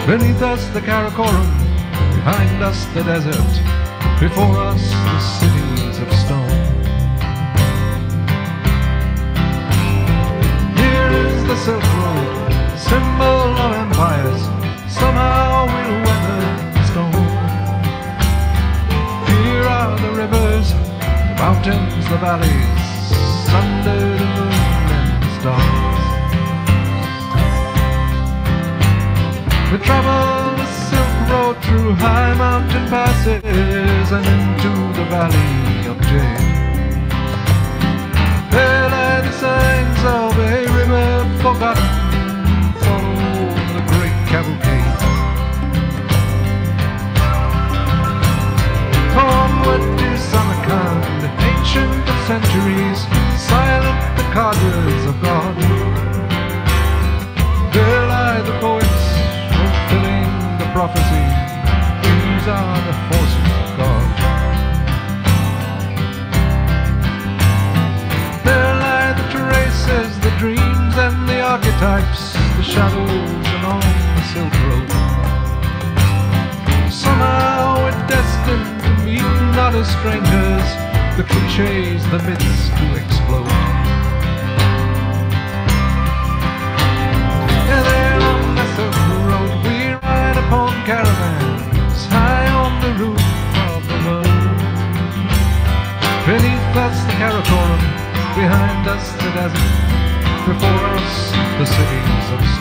Beneath us the Karakoram, behind us the desert, before us the cities of stone. Here is the Silk Road, symbol of empires, somehow we'll weather the storm. Here are the rivers, the mountains, the valleys, under the moon and the stars. We travel the Silk Road through high mountain passes and into the valley of Jade. There lie the signs of a river forgotten, follow the great cavalcade. Onward to Samarkand, ancient of centuries, silent the cadres of God. There lie the poets, fulfilling the prophecy, these are the forces of God. There lie the traces, the dreams and the archetypes, the shadows along the Silk Road. Somehow we're destined to meet not as strangers, the clichés, the myths to explode. Yeah, there on the Silk Road we ride upon caravans, high on the roof of the moon. Beneath us the Karakoram, behind us the desert, before us the cities of